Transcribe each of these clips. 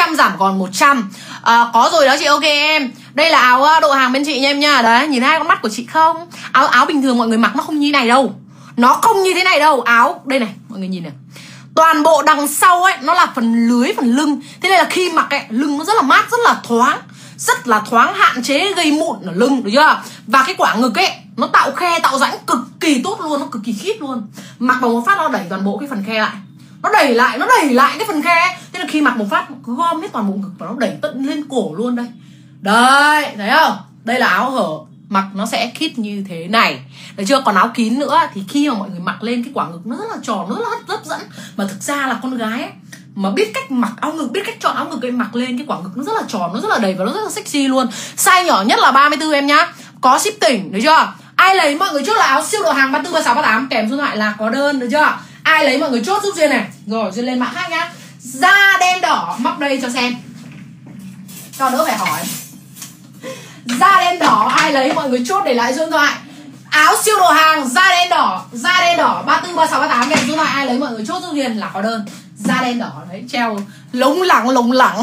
400 giảm còn 100. Có rồi đó chị, ok em. Đây là áo độ hàng bên chị nha em nha. Đấy, nhìn hai con mắt của chị không? Áo bình thường mọi người mặc nó không như này đâu. Nó không như thế này đâu. Áo, đây này, mọi người nhìn này. Toàn bộ đằng sau ấy, nó là phần lưới, phần lưng. Thế nên là khi mặc ấy, lưng nó rất là mát, rất là thoáng. Rất là thoáng, hạn chế gây mụn ở lưng, được chưa? Và cái quả ngực ấy, nó tạo khe, tạo rãnh cực kỳ tốt luôn, nó cực kỳ khít luôn. Mặc vào một phát nó đẩy toàn bộ cái phần khe lại. Nó đẩy lại cái phần khe ấy. Thế là khi mặc một phát, nó cứ gom hết toàn bộ ngực và nó đẩy tận lên cổ luôn đây. Đây, thấy không? Đây là áo hở, mặc nó sẽ khít như thế này, được chưa? Còn áo kín nữa thì khi mà mọi người mặc lên cái quả ngực nó rất là tròn, nó rất là hấp dẫn. Mà thực ra là con gái ấy, mà biết cách mặc áo ngực, biết cách chọn áo ngực ấy, mặc lên cái quả ngực nó rất là tròn, nó rất là đầy và nó rất là sexy luôn. Size nhỏ nhất là 34 em nhá. Có ship tỉnh, được chưa? Ai lấy mọi người chốt là áo siêu độ hàng 34, 36, 38 kèm số điện thoại là có đơn, được chưa? Ai lấy mọi người chốt giúp Duyên này. Rồi Duyên lên mã khác nhá. Da đen đỏ, móc đây cho xem, cho đỡ phải hỏi. Da đen đỏ ai lấy mọi người chốt để lại số điện thoại. Áo siêu độ hàng da đen đỏ 34, 36, 38 kèm số điện thoại. Ai lấy mọi người chốt giúp Duyên là có đơn. Da đen đỏ đấy, treo lủng lẳng lủng lẳng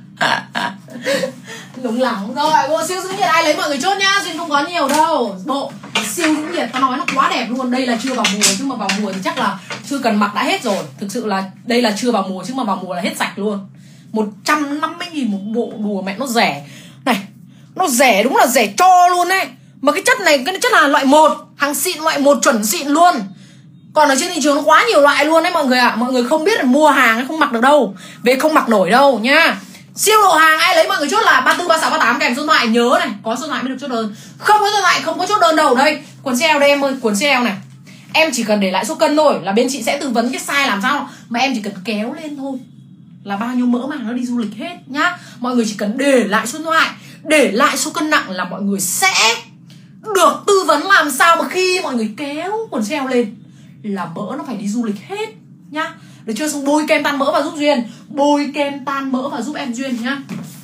rồi. Bộ siêu giữ nhiệt ai lấy mọi người chốt nhá. Duyên không có nhiều đâu. Bộ siêu giữ nhiệt tao nói nó quá đẹp luôn. Đây là chưa vào mùa, chứ mà vào mùa thì chắc là chưa cần mặc đã hết rồi. Thực sự là đây là chưa vào mùa, chứ mà vào mùa là hết sạch luôn. 150.000 một bộ, đùa mẹ nó rẻ. Này, nó rẻ, đúng là rẻ cho luôn đấy. Mà cái chất này, cái chất là loại 1, hàng xịn, loại 1 chuẩn xịn luôn. Còn ở trên thị trường nó quá nhiều loại luôn đấy mọi người ạ. Mọi người không biết là mua hàng không mặc được đâu, về không mặc nổi đâu nhá. Siêu độ hàng ai lấy mọi người chốt là 34, 36, 38 kèm số điện thoại. Nhớ này, có số điện thoại mới được chốt đơn. Không có số điện thoại không có chốt đơn đâu. Đây, quần CL đây em ơi, quần CL này. Em chỉ cần để lại số cân thôi là bên chị sẽ tư vấn cái size làm sao. Mà em chỉ cần kéo lên thôi là bao nhiêu mỡ màng nó đi du lịch hết nhá. Mọi người chỉ cần để lại số điện thoại, để lại số cân nặng là mọi người sẽ được tư vấn làm sao mà khi mọi người kéo quần CL lên là mỡ nó phải đi du lịch hết nhá. Được chưa? Xong bôi kem tan mỡ vào giúp Duyên. Bôi kem tan mỡ vào giúp em Duyên nhá.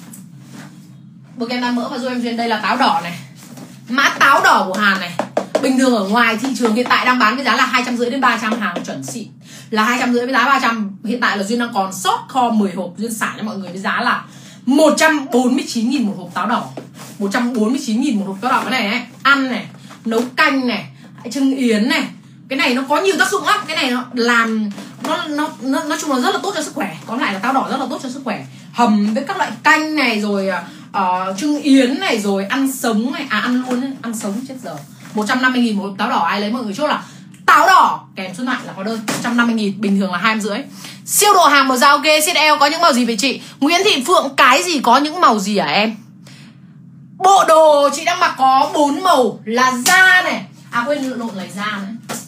Bôi kem tan mỡ vào giúp em Duyên. Đây là táo đỏ này. Mã táo đỏ của Hàn này. Bình thường ở ngoài thị trường hiện tại đang bán cái giá là 250 đến 300, hàng chuẩn xịn là 250 với giá 300. Hiện tại là Duyên đang còn stock kho 10 hộp. Duyên xả cho mọi người với giá là 149.000 một hộp táo đỏ. 149.000 một hộp táo đỏ. Cái này ấy, ăn này, nấu canh này, trưng yến này. Cái này nó có nhiều tác dụng lắm. Cái này nó làm nó nói chung là rất là tốt cho sức khỏe. Tóm lại là táo đỏ rất là tốt cho sức khỏe. Hầm với các loại canh này, rồi trưng yến này, rồi ăn sống này, ăn luôn ấy, ăn sống chết giờ. 150.000 một hộp táo đỏ. Ai lấy mọi người chốt là táo đỏ kèm số điện thoại là có đơn. 150.000, bình thường là 250. Siêu độ hàng màu da ok. Size L có những màu gì vậy chị? Nguyễn Thị Phượng, cái gì có những màu gì hả em? Bộ đồ chị đang mặc có 4 màu là da này. À quên, lộn lấy da nữa.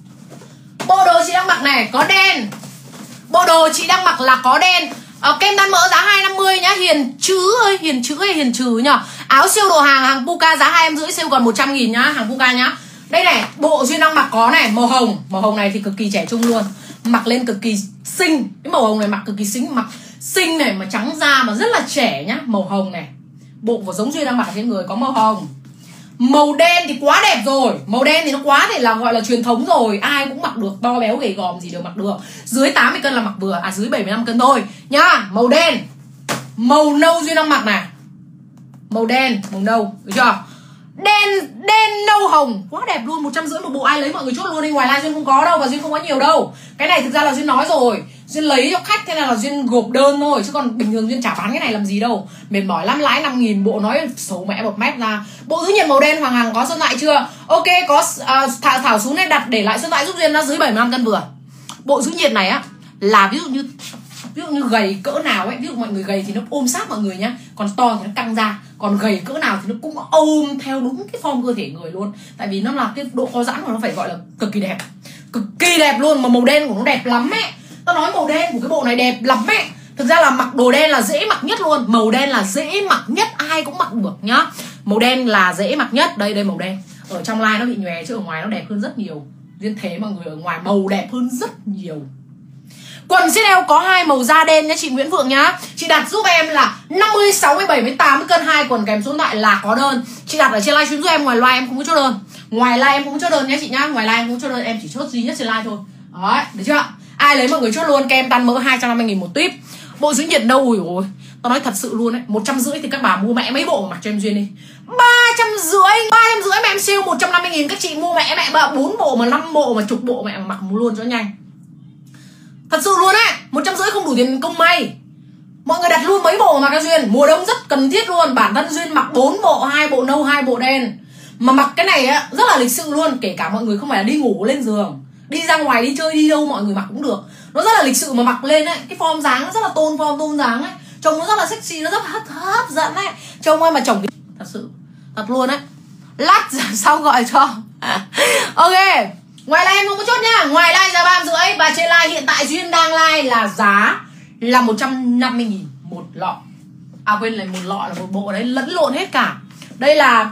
Bộ đồ chị đang mặc này có đen. Bộ đồ chị đang mặc là có đen. Kem tan mỡ giá 250 nhá. Hiền chữ ơi, hiền chữ hay hiền trừ nhá. Áo siêu độ hàng Puka giá 250, sale còn 100.000 nhá. Hàng Puka nhá. Đây này, bộ Duyên đang mặc có này, màu hồng. Màu hồng này thì cực kỳ trẻ trung luôn. Mặc lên cực kỳ xinh. Cái màu hồng này mặc cực kỳ xinh. Mặc xinh này mà trắng da mà rất là trẻ nhá. Màu hồng này. Bộ của giống Duyên đang mặc ở trên người có màu hồng. Màu đen thì quá đẹp rồi. Màu đen thì nó quá thể là gọi là truyền thống rồi. Ai cũng mặc được, to béo gầy gòm gì đều mặc được. Dưới 80 cân là mặc vừa. À dưới 75 cân thôi nhá. Màu đen. Màu nâu Duyên đang mặc này. Màu đen, màu nâu, được chưa? Đen nâu hồng, quá đẹp luôn. 150 một bộ. Ai lấy mọi người chốt luôn đi. Ngoài live Duyên không có đâu và Duyên không có nhiều đâu. Cái này thực ra là Duyên nói rồi, Duyên lấy cho khách, thế là Duyên gộp đơn thôi, chứ còn bình thường Duyên chả bán cái này làm gì đâu. Mệt mỏi lắm, lãi 5.000 bộ nói xấu mẹ một mét ra. Bộ giữ nhiệt màu đen Hoàng Hằng có số điện thoại chưa? Ok, có Thảo xuống đây đặt để lại số điện thoại giúp Duyên, nó dưới 75 cân vừa. Bộ giữ nhiệt này á là ví dụ như gầy cỡ nào ấy, ví dụ mọi người gầy thì nó ôm sát mọi người nhá, còn to thì nó căng ra, còn gầy cỡ nào thì nó cũng ôm theo đúng cái form cơ thể người luôn. Tại vì nó là cái độ co giãn của nó phải gọi là cực kỳ đẹp luôn. Mà màu đen của nó đẹp lắm ấy. Tao nói màu đen của cái bộ này đẹp lắm ấy. Thực ra là mặc đồ đen là dễ mặc nhất luôn. Màu đen là dễ mặc nhất, ai cũng mặc được nhá. Màu đen là dễ mặc nhất. Đây màu đen. Ở trong live nó bị nhòe chứ ở ngoài nó đẹp hơn rất nhiều. Duyên thế mọi người, ở ngoài màu đẹp hơn rất nhiều. Quần CL có 2 màu da đen nhá chị Nguyễn Phượng nhá. Chị đặt giúp em là 50, 60, 70, 80 cân 2 quần kèm số điện thoại là có đơn. Chị đặt ở trên livestream giúp em, ngoài live em không có chốt đơn. Ngoài live em không có chốt đơn nhá chị nhá. Ngoài live em không có chốt đơn, em chỉ chốt duy nhất trên live thôi. Đấy, được chưa? Ai lấy mọi người chốt luôn. Kem tan mỡ 250.000 một tuyếp. Bộ giữ nhiệt đâu rồi. Tao nói thật sự luôn đấy, 150 thì các bà mua mẹ mấy bộ mặc cho em Duyên đi. 350 mẹ em sale 150.000. Các chị mua mẹ 4 bộ mà 5 bộ mà chục bộ mẹ mà mặc luôn cho nhanh. Thật sự luôn á, 150 không đủ tiền công may. Mọi người đặt luôn mấy bộ mà các Duyên. Mùa đông rất cần thiết luôn. Bản thân Duyên mặc 4 bộ, 2 bộ nâu, 2 bộ đen. Mà mặc cái này á rất là lịch sự luôn. Kể cả mọi người không phải là đi ngủ lên giường, đi ra ngoài đi chơi đi đâu mọi người mặc cũng được. Nó rất là lịch sự mà mặc lên ấy. Cái form dáng nó rất là tôn dáng ấy. Trông nó rất là sexy, nó rất hấp dẫn ấy. Trông ai mà chồng thật sự, thật luôn ấy. Lát sau gọi cho. Ok. Ngoài live em không có chốt nhá. Ngoài live giá 350. Và trên live hiện tại Duyên đang live là giá là 150.000 một lọ. À quên, là một lọ là một bộ đấy, lẫn lộn hết cả. Đây là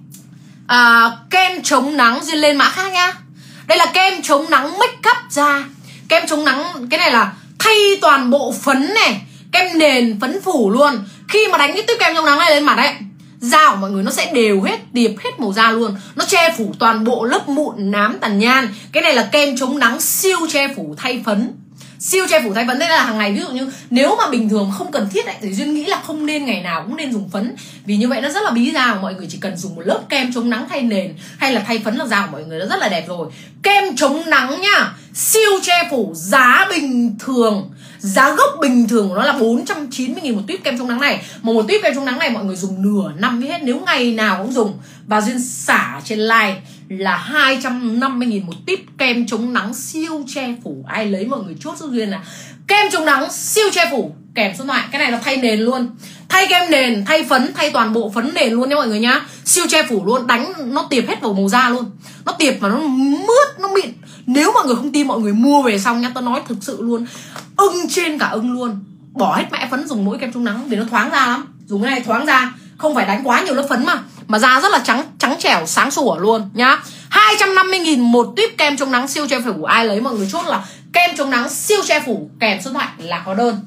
kem chống nắng. Duyên lên mã khác nhá. Đây là kem chống nắng make up da. Kem chống nắng, cái này là thay toàn bộ phấn này, kem nền, phấn phủ luôn. Khi mà đánh cái tiếp kem chống nắng này lên mặt ấy, da của mọi người nó sẽ đều hết, tiệp hết màu da luôn. Nó che phủ toàn bộ lớp mụn, nám, tàn nhan. Cái này là kem chống nắng siêu che phủ thay phấn. Siêu che phủ thay phấn. Đây là hàng ngày, ví dụ như nếu mà bình thường không cần thiết ấy, thì Duyên nghĩ là không nên ngày nào cũng nên dùng phấn. Vì như vậy nó rất là bí da. Mọi người chỉ cần dùng một lớp kem chống nắng thay nền hay là thay phấn là da của mọi người nó rất là đẹp rồi. Kem chống nắng nhá, siêu che phủ, giá bình thường, giá gốc bình thường của nó là 490.000 một tuyếp kem chống nắng này. Mà một tuyếp kem chống nắng này mọi người dùng nửa năm mới hết, nếu ngày nào cũng dùng. Và Duyên xả trên live là 250.000 một tuyếp kem chống nắng siêu che phủ. Ai lấy mọi người chốt giúp Duyên là kem chống nắng siêu che phủ kèm số thoại. Cái này là thay nền luôn, thay kem nền, thay phấn, thay toàn bộ phấn nền luôn nha mọi người nhá. Siêu che phủ luôn, đánh nó tiệp hết vào màu da luôn. Nó tiệp và nó mướt, nó mịn. Nếu mọi người không tin mọi người mua về xong nhá, tao nói thực sự luôn, ưng trên cả ưng luôn. Bỏ hết mẽ phấn, dùng mỗi kem chống nắng để nó thoáng da lắm. Dùng cái này thoáng da, không phải đánh quá nhiều lớp phấn mà da rất là trắng trẻo, sáng sủa luôn nhá. 250.000 một tuyếp kem chống nắng siêu che phủ. Ai lấy mọi người chốt là kem chống nắng siêu che phủ kèm số thoại là có đơn.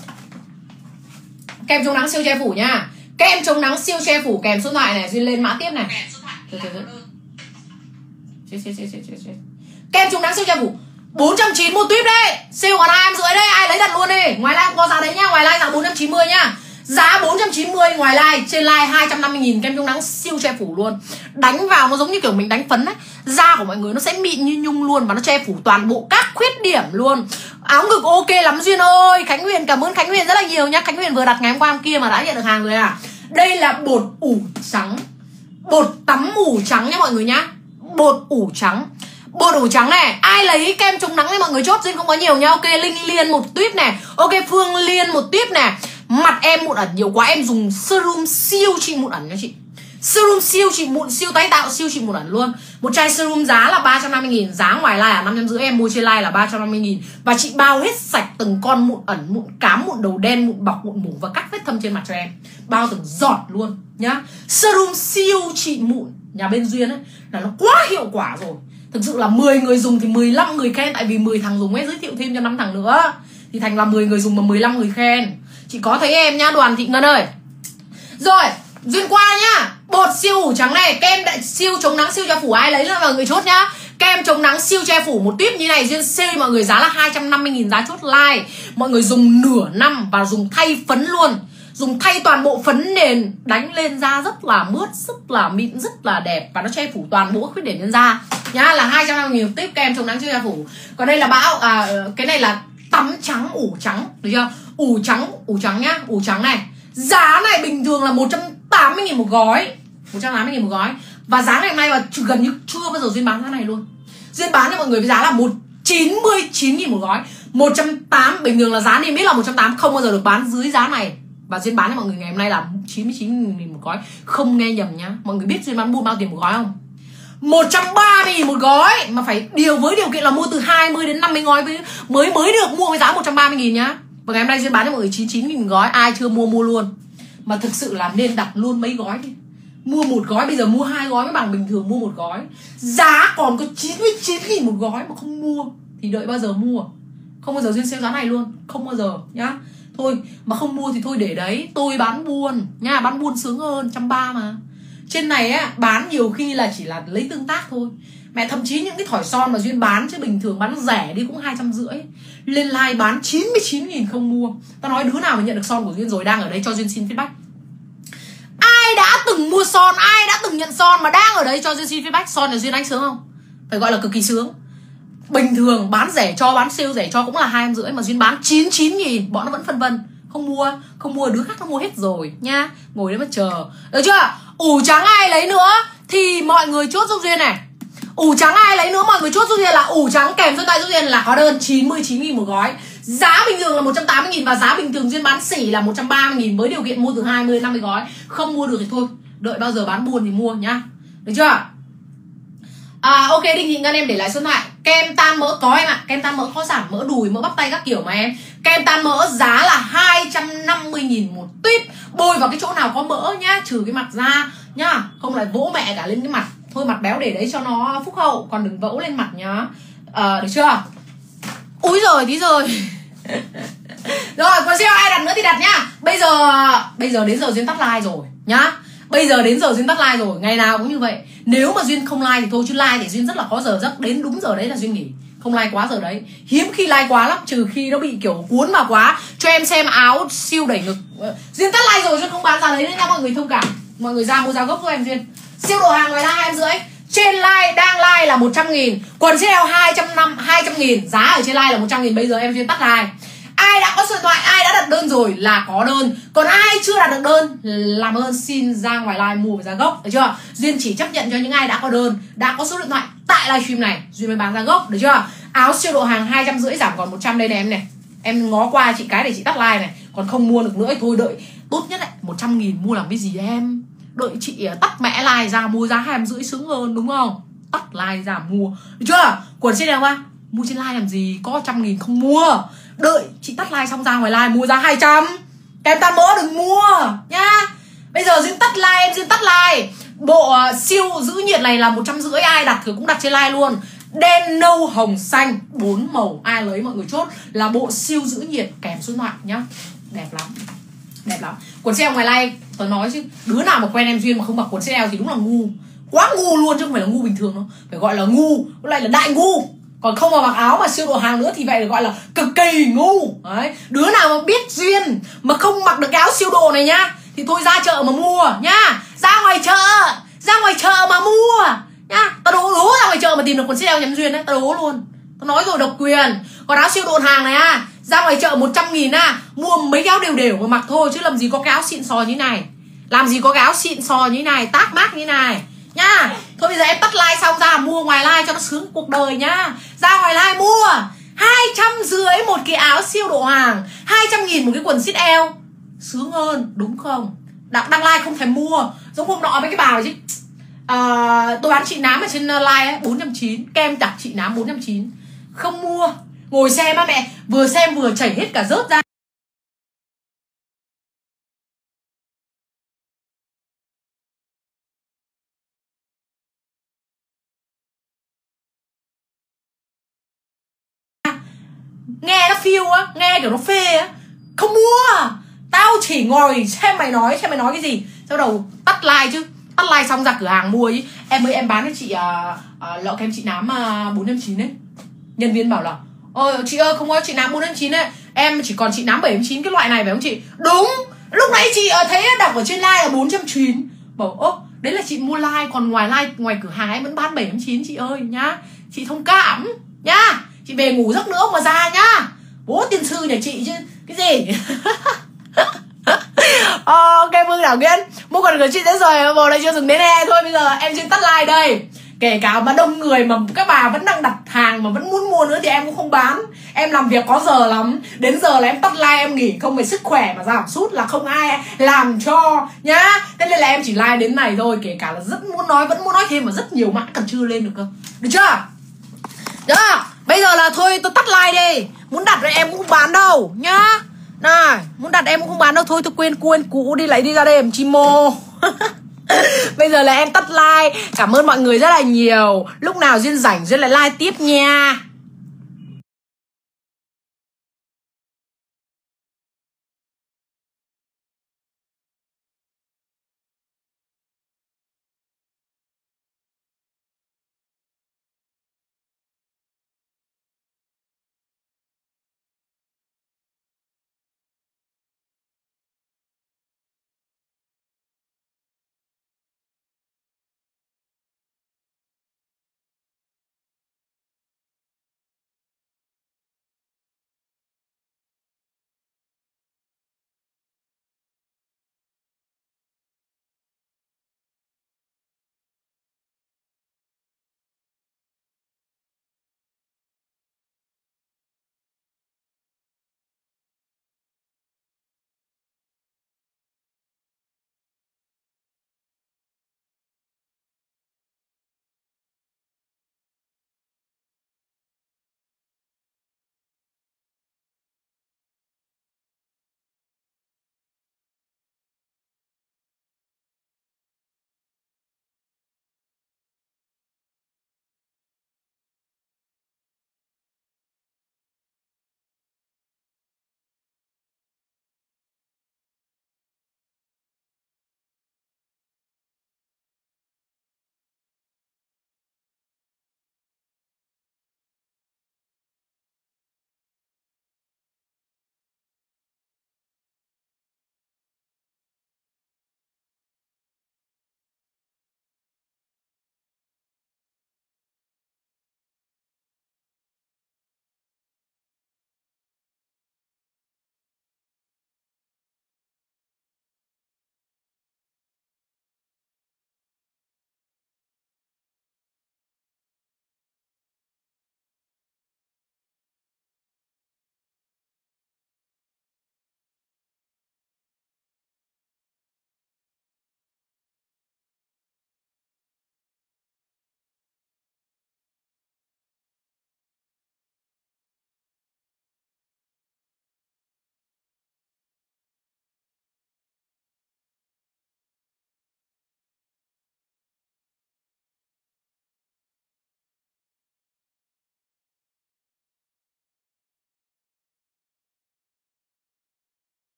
Kem chống nắng siêu che phủ nha. Kem chống nắng siêu che phủ kèm số thoại này. Duyên lên mã tiếp này. Kem chống nắng siêu che phủ 490 một tuyếp đấy. Sale còn 250 đấy. Ai lấy đặt luôn đi. Ngoài live có giá đấy nhá. Ngoài live giá 490 nhá. Giá 490 ngoài live. Trên live 250.000 kem chống nắng siêu che phủ luôn. Đánh vào nó giống như kiểu mình đánh phấn ấy. Da của mọi người nó sẽ mịn như nhung luôn. Và nó che phủ toàn bộ các khuyết điểm luôn. Áo ngực ok lắm Duyên ơi. Khánh Huyền, cảm ơn Khánh Huyền rất là nhiều nhá. Khánh Huyền vừa đặt ngày hôm qua hôm kia mà đã nhận được hàng rồi à. Đây là bột ủ trắng, bột tắm ủ trắng nhá mọi người nhá. Bột ủ trắng. Bột ủ trắng này, ai lấy kem chống nắng thì mọi người chốt. Duyên không có nhiều nhá. Ok, Linh Liên một tuyếp này. Ok, Phương Liên một tuyếp này. Mặt em mụn ẩn nhiều quá, em dùng serum siêu trị mụn ẩn nha chị. Serum siêu trị mụn, siêu tái tạo, siêu trị mụn ẩn luôn. Một chai serum giá là 350.000. Giá ngoài live là 550, em mua trên live là 350.000. Và chị bao hết sạch từng con mụn ẩn, mụn cám, mụn đầu đen, mụn bọc, mụn mủ và các vết thâm trên mặt cho em. Bao từng giọt luôn nhá. Serum siêu trị mụn nhà bên Duyên ấy là nó quá hiệu quả rồi. Thực sự là 10 người dùng thì 15 người khen. Tại vì 10 thằng dùng ấy, giới thiệu thêm cho 5 thằng nữa thì thành là 10 người dùng mà 15 người khen. Chị có thấy em nhá, Đoàn Thị Ngân ơi. Rồi, Duyên qua nhá. Bột siêu ủ trắng này, kem đại siêu chống nắng siêu che phủ. Ai lấy là mọi người chốt nhá. Kem chống nắng siêu che phủ một tuyếp như này Duyên sale mọi người giá là 250.000, giá chốt live. Mọi người dùng nửa năm và dùng thay phấn luôn. Dùng thay toàn bộ phấn nền, đánh lên da rất là mướt, rất là mịn, rất là đẹp. Và nó che phủ toàn bộ khuyết điểm trên da nhá. Là 250.000 một tuyếp kem chống nắng siêu che phủ. Còn đây là bão, cái này là tắm trắng ủ trắng, được chưa? Ủ trắng nhá, ủ trắng này. Giá này bình thường là 180.000 một gói. 180.000 một gói. Và giá ngày hôm nay là gần như chưa bao giờ Duyên bán giá này luôn. Duyên bán cho mọi người với giá là 199.000 một gói. 180, bình thường là giá niêm yết là 180, không bao giờ được bán dưới giá này. Và Duyên bán cho mọi người ngày hôm nay là 99.000 một gói. Không nghe nhầm nhá. Mọi người biết Duyên bán buôn bao tiền một gói không? 130.000 một gói. Mà phải với điều kiện là mua từ 20 đến 50 gói mới được mua với giá 130.000 nhá. Và ngày hôm nay Duyên bán cho mọi người 99.000 một gói. Ai chưa mua luôn. Mà thực sự là nên đặt luôn mấy gói đi. Mua một gói, bây giờ mua 2 gói mới bằng bình thường mua một gói. Giá còn có 99.000 một gói mà không mua thì đợi bao giờ mua. Không bao giờ Duyên sale giá này luôn. Không bao giờ nhá. Thôi mà không mua thì thôi để đấy. Tôi bán buôn nha. Bán buôn sướng hơn, 130 mà. Trên này á, bán nhiều khi là chỉ là lấy tương tác thôi. Mẹ thậm chí những cái thỏi son mà Duyên bán chứ bình thường bán rẻ đi cũng 250. Lên live bán 99.000 không mua. Tao nói đứa nào mà nhận được son của Duyên rồi đang ở đây cho Duyên xin feedback. Ai đã từng mua son, ai đã từng nhận son mà đang ở đấy cho Duyên xin feedback. Son là Duyên đánh sướng không? Phải gọi là cực kỳ sướng. Bình thường bán rẻ cho, bán sale rẻ cho cũng là 250 mà Duyên bán 99.000, bọn nó vẫn phân vân. Không mua đứa khác nó mua hết rồi nhá. Ngồi đấy mà chờ. Được chưa? Ủ trắng ai lấy nữa thì mọi người chốt giúp Duyên này. Ủ trắng ai lấy nữa mọi người chốt giúp Duyên là ủ trắng kèm số tay giúp Duyên là có đơn 99.000 một gói. Giá bình thường là 180.000 và giá bình thường Duyên bán sỉ là 130.000 với điều kiện mua từ 20 50 gói. Không mua được thì thôi, đợi bao giờ bán buồn thì mua nhá. Được chưa? Ok, Đinh Thị Ngân em để lại số điện thoại. Kem tan mỡ có em ạ. Kem tan mỡ có giảm mỡ đùi, mỡ bắp tay các kiểu mà em. Kem tan mỡ giá là 250.000 một tuyếp. Bôi vào cái chỗ nào có mỡ nhá, trừ cái mặt ra nhá. Không lại vỗ mẹ cả lên cái mặt. Thôi mặt béo để đấy cho nó phúc hậu, còn đừng vỗ lên mặt nhá. Được chưa? Úi giời, tí rồi. Rồi, còn xem ai đặt nữa thì đặt nhá. Bây giờ đến giờ Duyên tắt live rồi nhá. Bây giờ đến giờ Duyên tắt live rồi, ngày nào cũng như vậy. Nếu mà Duyên không live thì thôi, chứ live thì Duyên rất là khó giờ giấc. Đến đúng giờ đấy là Duyên nghỉ. Không live quá giờ đấy. Hiếm khi live quá lắm, trừ khi nó bị kiểu cuốn vào quá. Cho em xem áo siêu đẩy ngực. Duyên tắt live rồi, Duyên không bán giá đấy nữa nha mọi người, thông cảm. Mọi người ra mua giá gốc cho em Duyên. Siêu độ hàng ngoài live 250. Trên live, đang live là 100.000. Quần sale 200.000. Giá ở trên live là 100.000. Bây giờ em Duyên tắt live. Ai đã có số điện thoại, ai đã đặt đơn rồi là có đơn. Còn ai chưa đặt được đơn, làm ơn xin ra ngoài live mua với giá gốc, được chưa? Duyên chỉ chấp nhận cho những ai đã có đơn, đã có số điện thoại tại livestream này, Duyên mới bán giá gốc, được chưa? Áo siêu độ hàng 250 giảm còn 100 đây này em này. Em ngó qua chị cái để chị tắt live này. Còn không mua được nữa thì thôi, đợi tốt nhất ấy, 100.000 mua làm cái gì em? Đợi chị tắt mẹ live ra mua giá 250 sướng hơn đúng không? Tắt live ra mua, được chưa? Quần trên nào qua mua trên live làm gì, có 100.000 không mua. Đợi chị tắt live xong ra ngoài live mua giá 200. Kem tan mỡ đừng mua nhá. Bây giờ Duyên tắt live, em Duyên tắt live. Bộ siêu giữ nhiệt này là 150. Ai đặt thì cũng đặt trên live luôn. Đen, nâu, hồng, xanh, 4 màu. Ai lấy mọi người chốt là bộ siêu giữ nhiệt kèm số điện thoại nhá. Đẹp lắm. Đẹp lắm. Quần sale ngoài live tớ nói chứ, đứa nào mà quen em Duyên mà không mặc quần sale thì đúng là ngu. Quá ngu luôn chứ không phải là ngu bình thường đâu. Phải gọi là ngu, cái này là đại ngu. Còn không mà mặc áo mà siêu độ hàng nữa thì vậy được gọi là cực kỳ ngu. Đấy. Đứa nào mà biết Duyên mà không mặc được cái áo siêu độ này nhá thì thôi ra chợ mà mua nhá. Ra ngoài chợ mà mua nhá. Tao đố ra ngoài chợ mà tìm được quần sale nhắm Duyên đấy, tao đố luôn. Tao nói rồi, độc quyền. Còn áo siêu độ hàng này ra ngoài chợ 100.000 mua mấy cái áo đều mà mặc thôi, chứ làm gì có cái áo xịn sò như này. Làm gì có cái áo xịn sò như này, tác mác như này nhá. Thôi bây giờ em tắt live xong ra mua ngoài live cho nó sướng cuộc đời nhá. Ra ngoài live mua 250 một cái áo siêu độ hàng, 200.000 một cái quần sit eo, sướng hơn đúng không? Đăng live không thèm mua. Giống hôm nọ mấy cái bà chứ tôi bán chị Nám ở trên live ấy, 490. Kem đặt chị Nám 490. Không mua. Ngồi xem á mẹ, vừa xem vừa chảy hết cả rớt ra. Nghe nó phiêu á, nghe kiểu nó phê á. Không mua. Tao chỉ ngồi xem mày nói cái gì. Sau đầu tắt live chứ. Tắt live xong ra cửa hàng mua chứ. Em ơi, em bán cho chị lọ kem chị Nám 490 ấy. Nhân viên bảo là chị ơi không có chị Nám 490 ấy. Em chỉ còn chị Nám 790 cái loại này phải không chị? Đúng. Lúc nãy chị thấy đọc ở trên live là 490. Bảo đấy là chị mua live, còn ngoài cửa hàng em vẫn bán 790 chị ơi nhá. Chị thông cảm nhá. Chị về ngủ giấc nữa mà ra nhá. Bố tiên sư nhà chị chứ cái gì. Ok, Vương Đảo Nguyễn mua quần của chị đã rồi, bộ này chưa dừng đến đây thôi. Bây giờ em xin tắt live đây. Kể cả mà đông người mà các bà vẫn đang đặt hàng mà vẫn muốn mua nữa thì em cũng không bán. Em làm việc có giờ lắm. Đến giờ là em tắt live em nghỉ, không phải sức khỏe mà giảm sút là không ai làm cho nhá. Thế nên là em chỉ live đến này thôi. Kể cả là vẫn muốn nói thêm mà rất nhiều mã còn chưa lên được cơ. Được chưa? Được. Bây giờ là thôi tôi tắt live đi. Muốn đặt thì em cũng không bán đâu nhá. Này, muốn đặt em cũng không bán đâu. Thôi tôi quên cũ đi, lấy đi ra đây em chim mô. Bây giờ là em tắt live. Cảm ơn mọi người rất là nhiều. Lúc nào Duyên rảnh Duyên lại live tiếp nha.